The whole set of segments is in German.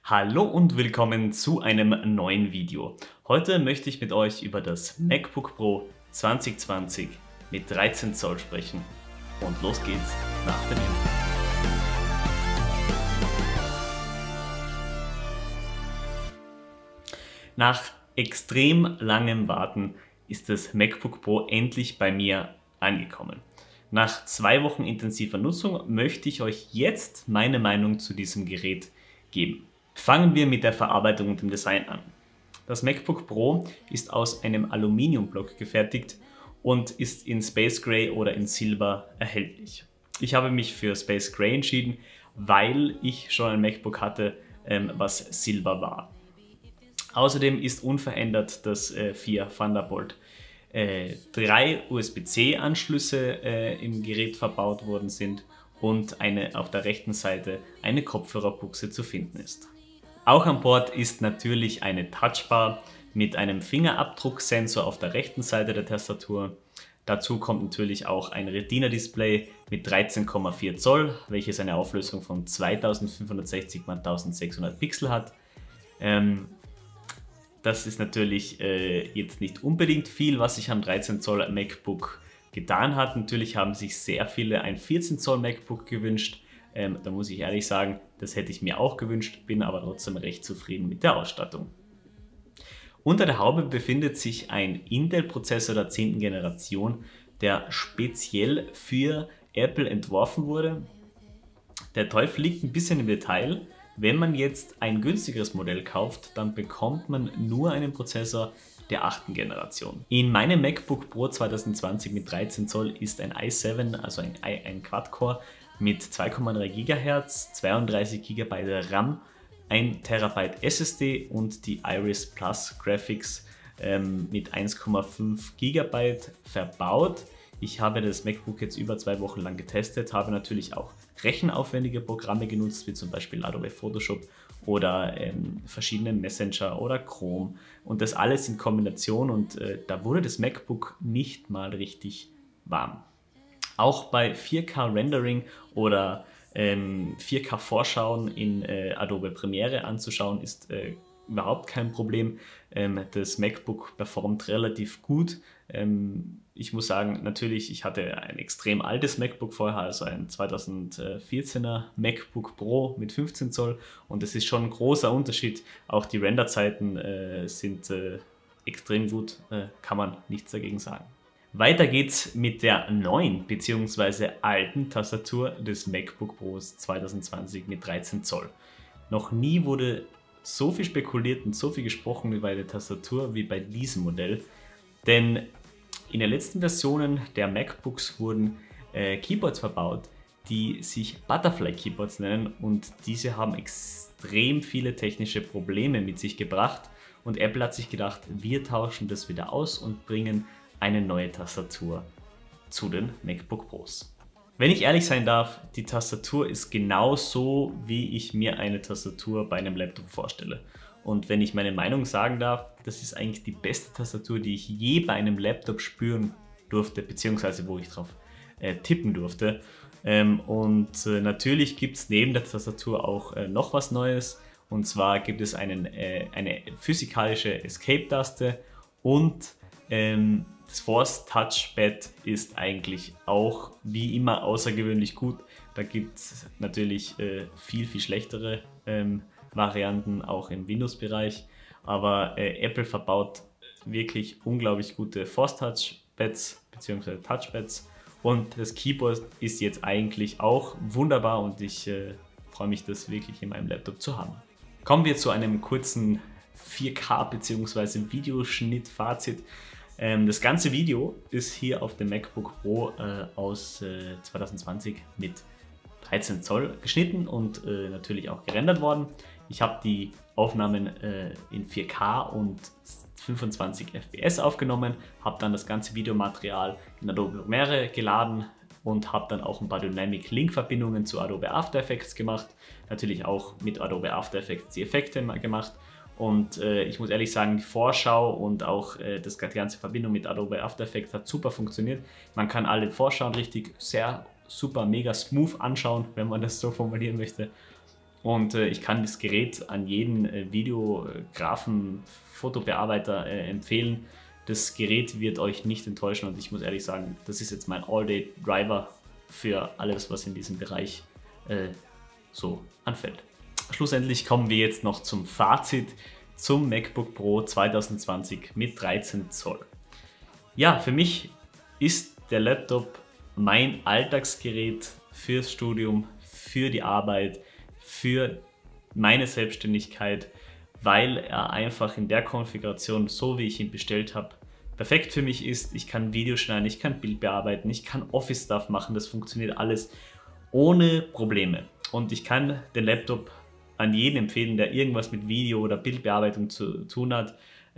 Hallo und willkommen zu einem neuen Video. Heute möchte ich mit euch über das MacBook Pro 2020 mit 13 Zoll sprechen. Und los geht's nach dem Intro. Nach extrem langem Warten ist das MacBook Pro endlich bei mir angekommen. Nach 2 Wochen intensiver Nutzung möchte ich euch jetzt meine Meinung zu diesem Gerät geben. Fangen wir mit der Verarbeitung und dem Design an. Das MacBook Pro ist aus einem Aluminiumblock gefertigt und ist in Space Gray oder in Silber erhältlich. Ich habe mich für Space Gray entschieden, weil ich schon ein MacBook hatte, was Silber war. Außerdem ist unverändert, dass 4 Thunderbolt 3 USB-C-Anschlüsse im Gerät verbaut worden sind und auf der rechten Seite eine Kopfhörerbuchse zu finden ist. Auch an Bord ist natürlich eine Touchbar mit einem Fingerabdrucksensor auf der rechten Seite der Tastatur. Dazu kommt natürlich auch ein Retina-Display mit 13,4 Zoll, welches eine Auflösung von 2560 x 1600 Pixel hat. Das ist natürlich jetzt nicht unbedingt viel, was sich am 13 Zoll MacBook getan hat. Natürlich haben sich sehr viele ein 14 Zoll MacBook gewünscht. Da muss ich ehrlich sagen, das hätte ich mir auch gewünscht, bin aber trotzdem recht zufrieden mit der Ausstattung. Unter der Haube befindet sich ein Intel-Prozessor der 10. Generation, der speziell für Apple entworfen wurde. Der Teufel liegt ein bisschen im Detail. Wenn man jetzt ein günstigeres Modell kauft, dann bekommt man nur einen Prozessor der 8. Generation. In meinem MacBook Pro 2020 mit 13 Zoll ist ein i7, also ein Quad-Core mit 2,3 GHz, 32 GB RAM, 1 TB SSD und die Iris Plus Graphics mit 1,5 GB verbaut. Ich habe das MacBook jetzt über 2 Wochen lang getestet, habe natürlich auch rechenaufwendige Programme genutzt, wie zum Beispiel Adobe Photoshop oder verschiedene Messenger oder Chrome und das alles in Kombination und da wurde das MacBook nicht mal richtig warm. Auch bei 4K Rendering oder 4K Vorschauen in Adobe Premiere anzuschauen ist überhaupt kein Problem. Das MacBook performt relativ gut. Ich muss sagen, natürlich, ich hatte ein extrem altes MacBook vorher, also ein 2014er MacBook Pro mit 15 Zoll und es ist schon ein großer Unterschied. Auch die Renderzeiten sind extrem gut, kann man nichts dagegen sagen. Weiter geht's mit der neuen bzw. alten Tastatur des MacBook Pros 2020 mit 13 Zoll. Noch nie wurde so viel spekuliert und so viel gesprochen über eine Tastatur wie bei diesem Modell, denn in den letzten Versionen der MacBooks wurden Keyboards verbaut, die sich Butterfly Keyboards nennen und diese haben extrem viele technische Probleme mit sich gebracht und Apple hat sich gedacht, wir tauschen das wieder aus und bringen eine neue Tastatur zu den MacBook Pros. Wenn ich ehrlich sein darf, die Tastatur ist genauso, wie ich mir eine Tastatur bei einem Laptop vorstelle. Und wenn ich meine Meinung sagen darf, das ist eigentlich die beste Tastatur, die ich je bei einem Laptop spüren durfte, beziehungsweise wo ich drauf tippen durfte. Natürlich gibt es neben der Tastatur auch noch was Neues. Und zwar gibt es eine physikalische Escape-Taste und das Force Touchpad ist eigentlich auch wie immer außergewöhnlich gut. Da gibt es natürlich viel schlechtere Varianten, auch im Windows-Bereich. Aber Apple verbaut wirklich unglaublich gute Force Touchpads bzw. Touchpads. Und das Keyboard ist jetzt eigentlich auch wunderbar und ich freue mich, das wirklich in meinem Laptop zu haben. Kommen wir zu einem kurzen 4K bzw. Videoschnitt-Fazit. Das ganze Video ist hier auf dem MacBook Pro aus 2020 mit 13 Zoll geschnitten und natürlich auch gerendert worden. Ich habe die Aufnahmen in 4K und 25 FPS aufgenommen, habe dann das ganze Videomaterial in Adobe Premiere geladen und habe dann auch ein paar Dynamic Link Verbindungen zu Adobe After Effects gemacht. Natürlich auch mit Adobe After Effects die Effekte gemacht. Und ich muss ehrlich sagen, die Vorschau und auch die ganze Verbindung mit Adobe After Effects hat super funktioniert. Man kann alle Vorschauen richtig super mega smooth anschauen, wenn man das so formulieren möchte. und ich kann das Gerät an jeden Videografen, Fotobearbeiter empfehlen. Das Gerät wird euch nicht enttäuschen und ich muss ehrlich sagen, das ist jetzt mein All-Day-Driver für alles, was in diesem Bereich so anfällt. Schlussendlich kommen wir jetzt noch zum Fazit zum MacBook Pro 2020 mit 13 Zoll. Ja, für mich ist der Laptop mein Alltagsgerät fürs Studium, für die Arbeit, für meine Selbstständigkeit, weil er einfach in der Konfiguration, so wie ich ihn bestellt habe, perfekt für mich ist. Ich kann Videos schneiden, ich kann Bild bearbeiten, ich kann Office-Stuff machen, das funktioniert alles ohne Probleme. Und ich kann den Laptop an jeden empfehlen, der irgendwas mit Video- oder Bildbearbeitung zu tun hat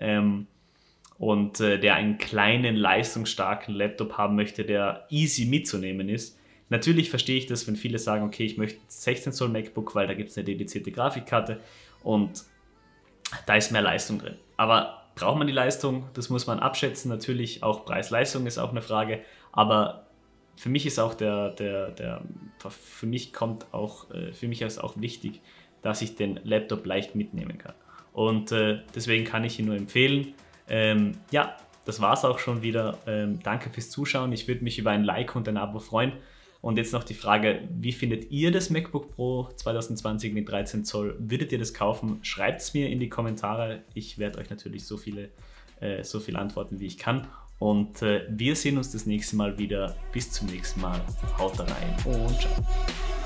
und der einen kleinen, leistungsstarken Laptop haben möchte, der easy mitzunehmen ist. Natürlich verstehe ich das, wenn viele sagen, okay, ich möchte 16 Zoll MacBook, weil da gibt es eine dedizierte Grafikkarte und da ist mehr Leistung drin. Aber braucht man die Leistung? Das muss man abschätzen. Natürlich auch Preis-Leistung ist auch eine Frage, aber für mich ist auch für mich ist auch wichtig, dass ich den Laptop leicht mitnehmen kann. Und deswegen kann ich ihn nur empfehlen. Ja, das war es auch schon wieder. Danke fürs Zuschauen. Ich würde mich über ein Like und ein Abo freuen. Und jetzt noch die Frage, wie findet ihr das MacBook Pro 2020 mit 13 Zoll? Würdet ihr das kaufen? Schreibt es mir in die Kommentare. Ich werde euch natürlich so viel antworten, wie ich kann. Und wir sehen uns das nächste Mal wieder. Bis zum nächsten Mal. Haut rein und ciao.